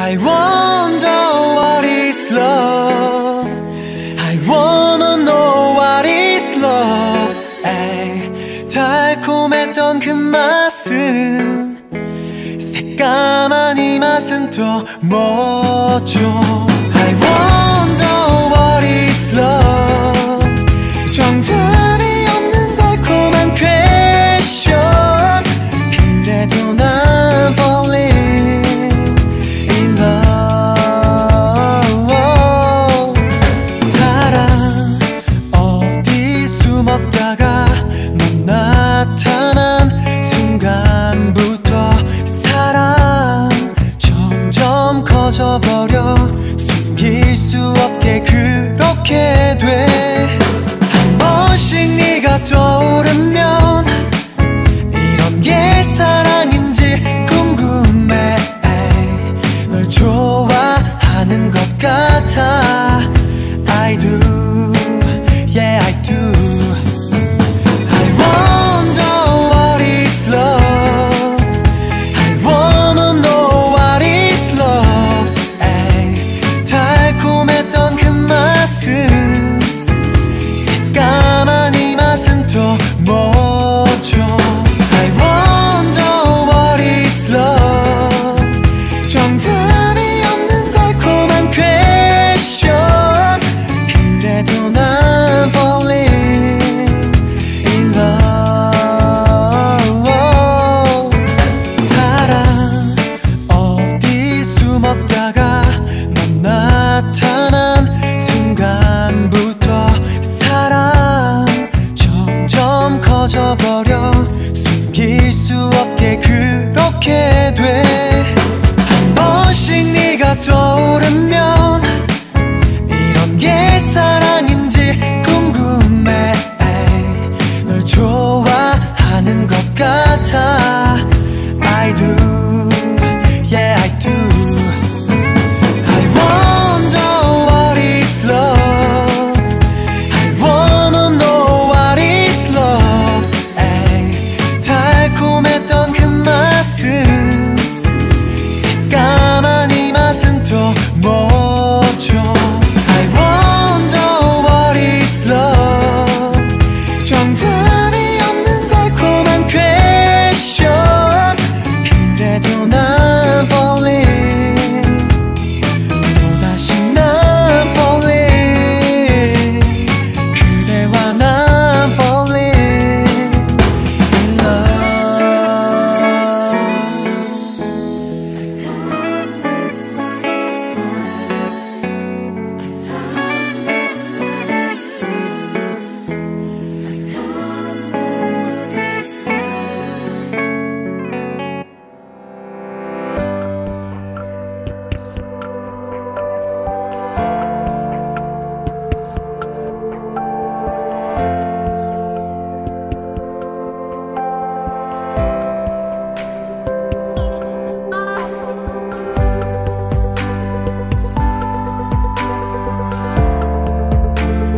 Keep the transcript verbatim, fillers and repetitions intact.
I wonder what is love. I wanna know what is love. 에이, 달콤했던 그 맛은 새까만 이 맛은 또 뭐죠? I wonder what is love. 정답이 없는 달콤한 question. 그래도 난 falling in love. 사랑 어디 숨었다가 넌 나타난 순간부터 사랑 점점 커져버려 숨길 수 없게 그렇게 돼. 한 번씩 네가 떠오르면 이런 게 사랑인지 궁금해. 널 좋아하는 것 같아. I do, yeah I do. I wonder what is love. I wanna know what is love. 에이, 달콤했던 그 맛은 새까만 이 맛은 또 뭐죠? I wonder what is love. 정답이 없는 달콤한 question. 그래도 난 falling in love. 사랑 어디 숨었다가 넌 나타난 순간부터 사랑 점점 커져버려 숨길 수 없게 그렇게 돼.